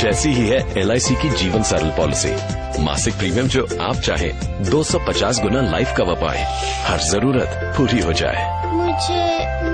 कुछ ऐसी ही है LIC की जीवन सरल पॉलिसी। मासिक प्रीमियम जो आप चाहे 250 गुना लाइफ कवर पाए, हर जरूरत पूरी हो जाए। मुझे